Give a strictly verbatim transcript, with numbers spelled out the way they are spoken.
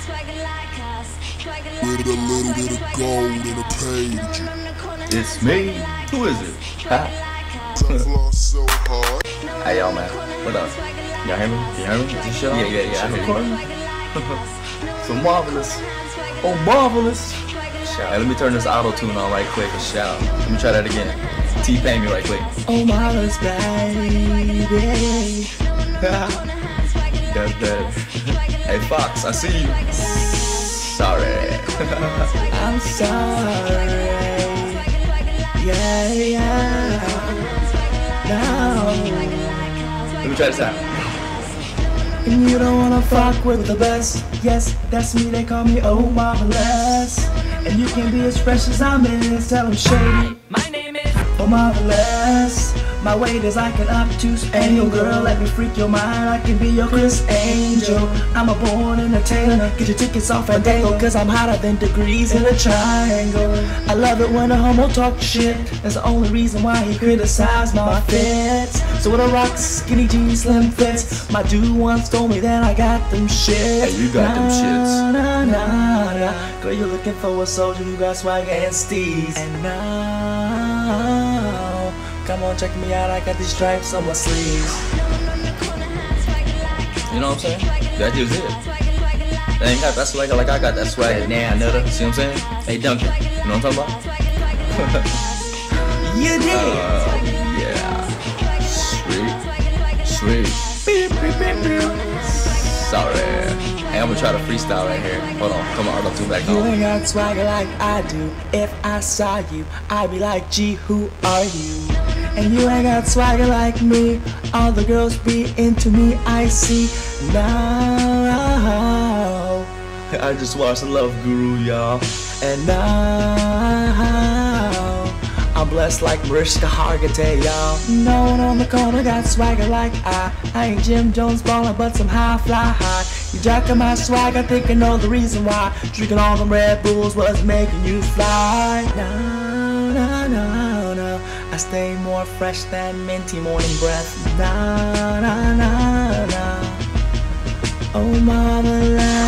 With a little bit of gold in a page. It's me. Who is it? Huh? So hard. Hey y'all, man. What up? Y'all hear me? You hear me? Is this show? Yeah, yeah, yeah. I hear you. So marvelous. Oh, marvelous. Hey, let me turn this auto tune on right quick and shout. Let me try that again. T-Pain me right quick. Oh, marvelous, baby. That's bad. Hey, Fox, I see you. Sorry. I'm sorry. Yeah, yeah. Now. Let me try this out. And you don't wanna fuck with the best. Yes, that's me, they call me oh marvelous. And you can be as fresh as I'm in. Tell them shady. My name is oh marvelous. My weight is like an obtuse angle. Girl, let me freak your mind. I can be your Chris Angel. I'm a born entertainer. Get your tickets off at Dangle, cause I'm hotter than degrees in a triangle. I love it when a homo talk shit. That's the only reason why he criticized my fits. So with a rock, skinny jeans, slim fits. My dude once told me that I got them shits. Hey, you got them shits. Nah, nah, nah. Girl, you're looking for a soldier who got swag and steez. And now, come on, check me out, I got these stripes on my sleeves. You know what I'm saying? That just it. They ain't got that swag like I got that swag now, nigga. See what I'm saying? Hey, Duncan, you know what I'm talking about? You did! Uh, yeah. Sweet. Sweet. Sorry. Hey, I'm gonna try to freestyle right here. Hold on, come on, I'll tune back on. You ain't got swagger like I do. If I saw you, I'd be like, gee, who are you? And you ain't got swagger like me. All the girls be into me, I see now. I just watched the Love Guru, y'all. And now I'm blessed like Mariska Hargitay, y'all. No one on the corner got swagger like I. I ain't Jim Jones ballin', but some high fly high. You jacking my swag, I think I know the reason why. Drinking all them Red Bulls was making you fly. No, no, no, no. I stay more fresh than minty morning breath. No, no, no, no. Oh, marvelous.